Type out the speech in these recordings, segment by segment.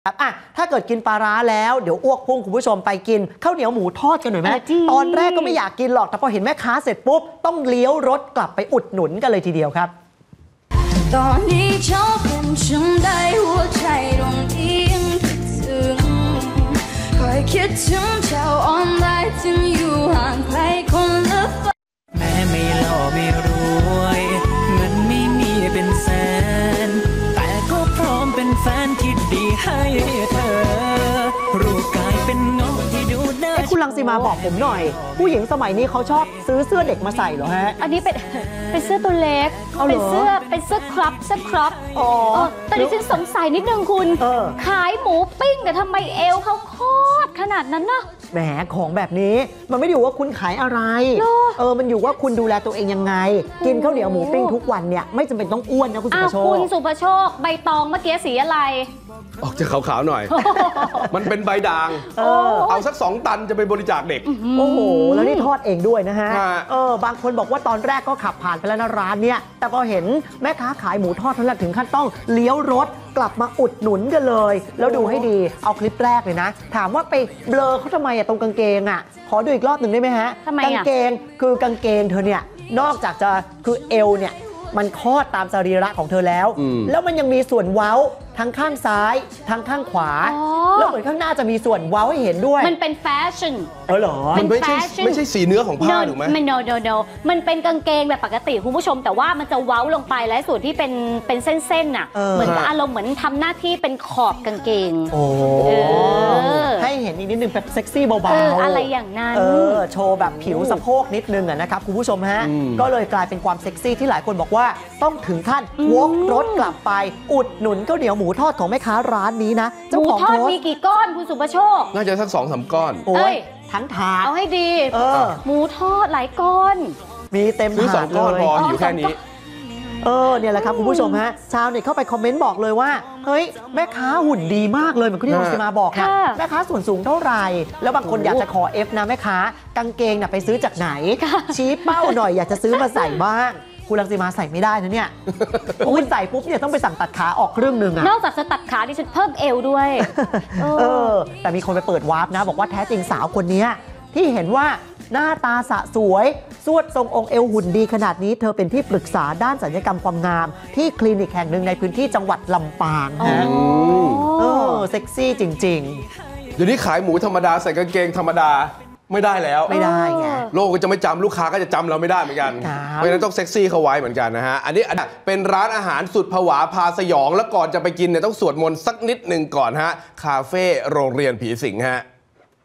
ถ้าเกิดกินปลาร้าแล้วเดี๋ยวอ้วกพุ่งคุณผู้ชมไปกินข้าวเหนียวหมูทอดกันหน่อยไหมตอนแรกก็ไม่อยากกินหรอกแต่พอเห็นแม่ค้าเสร็จปุ๊บต้องเลี้ยวรถกลับไปอุดหนุนกันเลยทีเดียวครับตอนนี้ชอบเป็นฉันได้หัวใจตรงนี้ยังคิดถึงคอยคิดถึงเจ้าออนไลน์จึงอยู่ห่างไกลคนละฝั่งแม้ไม่หล่อไม่รวยเงินไม่มีเป็นแสนแต่ก็พร้อมเป็นแฟนที่ดีให้เธอรูปกายเป็นเงาที่ดูน่าคุณรังสีมาบอกผมหน่อยผู้หญิงสมัยนี้เขาชอบซื้อเสื้อเด็กมาใส่เหรอฮะอันนี้เป็นเสื้อตัวเล็กเป็นเสื้อครอปแต่ดิฉันสงสัยนิดนึงคุณขายหมูปิ้งแต่ทำไมเอวเขาโคตรขนาดนั้นนะแหมของแบบนี้มันไม่ได้อยู่ว่าคุณขายอะไรมันอยู่ว่าคุณดูแลตัวเองยังไงกินข้าวเหนียวหมูปิ้งทุกวันเนี่ยไม่จำเป็นต้องอ้วนนะคุณสุภโชคคุณสุภโชคใบตองเมื่อกี้สีอะไรออกจะขาวๆหน่อย มันเป็นใบด่างเอาสัก2 ตันจะไปบริจาคเด็กโอ้โหแล้วนี่ทอดเองด้วยนะฮะบางคนบอกว่าตอนแรกก็ขับผ่านไปแล้วนะร้านเนี้ยแต่พอเห็นแม่ค้าขายหมูทอดเท่านั้นถึงขั้นต้องเลี้ยวรถกลับมาอุดหนุนกันเลยแล้วดูให้ดีเอาคลิปแรกเลยนะถามว่าไปเบลอเขาทำไมตรงกางเกงขอดูอีกรอบหนึ่งได้ไหมฮะกางเกงคือกางเกงเธอเนี่ยนอกจากจะคือเอวเนี่ยมันคลอดตามสรีระของเธอแล้วมันยังมีส่วนเว้าทั้งข้างซ้ายทั้งข้างขวาแล้วเหมือนข้างหน้าจะมีส่วนเว้าให้เห็นด้วยมันเป็นแฟชั่นเหรอมันไม่ใช่สีเนื้อของผ้าถูกไหมไม่no มันเป็นกางเกงแบบปกติคุณผู้ชมแต่ว่ามันจะเว้าลงไปและส่วนที่เป็นเส้นๆน่ะเหมือนอารมณ์เหมือนทำหน้าที่เป็นขอบกางเกงให้เห็นอีกนิดนึงแบบเซ็กซี่เบาๆอะไรอย่างนั้นโชว์แบบผิวสะโพกนิดนึงนะครับคุณผู้ชมฮะก็เลยกลายเป็นความเซ็กซี่ที่หลายคนบอกว่าต้องถึงขั้นวกรถกลับไปอุดหนุนข้าวเหนียวหมูทอดของแม่ค้าร้านนี้นะหมูทอดมีกี่ก้อนคุณสุภโชคน่าจะสัก2-3 ก้อนโอ้ยทั้งถาดเอาให้ดีหมูทอดหลายก้อนมีเต็มถาดเลย2 ก้อนพออยู่แค่นี้เนี่ยแหละครับคุณผู้ชมฮะชาวเน็ตเข้าไปคอมเมนต์บอกเลยว่าเฮ้ยแม่ค้าหุ่นดีมากเลยเหมือนที่รังสีมาบอกนะแม่ค้าส่วนสูงเท่าไหร่แล้วบางคนอยากจะขอ F นะแม่ค้ากางเกงไปซื้อจากไหนชี้เป้าหน่อยอยากจะซื้อมาใส่บ้างคุณรังสีมาใส่ไม่ได้นะเนี่ยคุณใส่ปุ๊บเนี่ยต้องไปสั่งตัดขาออกครึ่งนึงนอกจากจะตัดขาดิฉันเพิ่มเอวด้วยแต่มีคนไปเปิดวาร์ปนะบอกว่าแท้จริงสาวคนนี้ที่เห็นว่าหน้าตาสะสวยสวดทรงองค์เอวหุ่นดีขนาดนี้เธอเป็นที่ปรึกษาด้านศัลยกรรมความงามที่คลินิกแห่งหนึ่งในพื้นที่จังหวัดลำปางนะเซ็กซี่จริงๆเดี๋ยวนี้ขายหมูธรรมดาใส่กางเกงธรรมดาไม่ได้แล้วไม่ได้ไงโลกก็จะไม่จำลูกค้าก็จะจำเราไม่ได้เหมือนกันเพราะฉะนั้นต้องเซ็กซี่เข้าไว้เหมือนกันนะฮะอันนี้เป็นร้านอาหารสุดผวาพาสยองแล้วก่อนจะไปกินเนี่ยต้องสวดมนต์สักนิดหนึ่งก่อนฮะคาเฟ่โรงเรียนผีสิงฮะ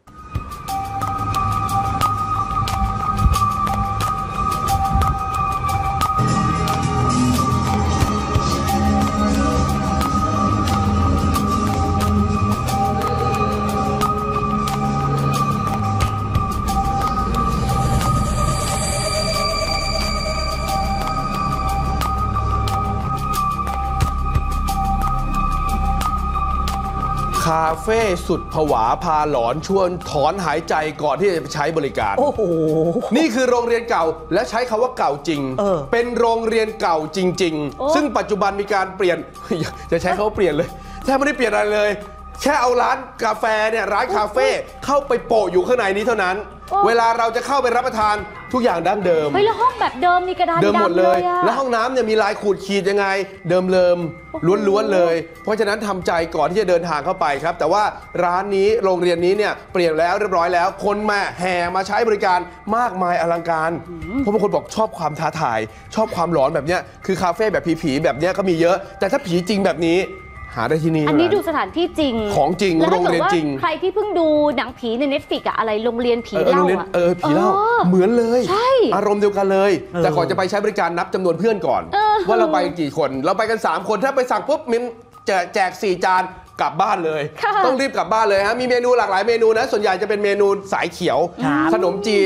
คาเฟ่สุดผวาพาหลอนชวนถอนหายใจก่อนที่จะไปใช้บริการโอ้โหนี่คือโรงเรียนเก่าและใช้คำว่าเก่าจริงเป็นโรงเรียนเก่าจริงๆซึ่งปัจจุบันมีการเปลี่ยนจะใช้คำว่าเปลี่ยนเลยแทบไม่ได้เปลี่ยนอะไรเลยแค่เอาร้านกาแฟเนี่ยร้านคาเฟ่เข้าไปโปะอยู่ข้างในนี้เท่านั้นเวลาเราจะเข้าไปรับประทานทุกอย่างดั้งเดิมแล้วห้องแบบเดิมมีกระดานเดิมหมดเลยแล้วห้องน้ำเนี่ยมีลายขูดขีดยังไงเดิมล้วนๆเลยเพราะฉะนั้นทำใจก่อนที่จะเดินทางเข้าไปครับแต่ว่าร้านนี้โรงเรียนนี้เนี่ยเปลี่ยนแล้วเรียบร้อยแล้วคนมาแห่มาใช้บริการมากมายอลังการเพราะบางคนบอกชอบความท้าทายชอบความหลอนแบบเนี้ยคือคาเฟ่แบบผีๆแบบเนี้ยก็มีเยอะแต่ถ้าผีจริงแบบนี้หาได้ที่นี่อันนี้ดูสถานที่จริงของจริงโรงเรียนจริงใครที่เพิ่งดูหนังผีใน Netflix อะไรโรงเรียนผีเล่าผีเล่าเหมือนเลยอารมณ์เดียวกันเลยแต่ก่อนจะไปใช้บริการนับจำนวนเพื่อนก่อนว่าเราไปกี่คนเราไปกัน3 คนถ้าไปสั่งปุ๊บมิ้นแจก4 จานกลับบ้านเลยต้องรีบกลับบ้านเลยฮะมีเมนูหลากหลายเมนูนะส่วนใหญ่จะเป็นเมนูสายเขียวขนมจีน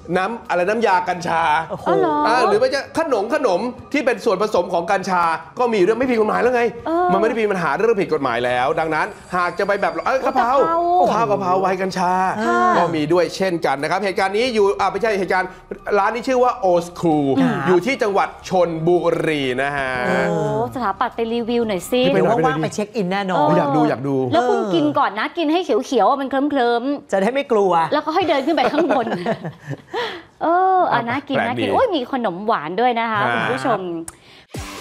น้ำยากัญชาอ๋อเหรอหรือไม่จะขนมที่เป็นส่วนผสมของกัญชาก็มีเรื่องไม่ผิดกฎหมายแล้วไงมันไม่ได้มีปัญหาเรื่องผิดกฎหมายแล้ว ดังนั้นหากจะไปแบบกะเพราข้าวกะเพราไวน์กัญชาก็มีด้วยเช่นกันนะครับเหตุการณ์นี้อยู่ไม่ใช่เหตุการณ์ร้านนี้ชื่อว่าโอสคูลอยู่ที่จังหวัดชลบุรีนะฮะสถาปัตย์ไปรีวิวหน่อยสิเดี๋ยวว่างๆไปเช็คอินแน่นอนอยากดูแล้วคุณกินก่อนนะกินให้เขียวๆมันเคลิ้มๆจะได้ไม่กลัวแล้วก็ให้เดินขึ้นไปข้างบนน่ากินโอ้ยมีขนมหวานด้วยนะคะคุณผู้ชม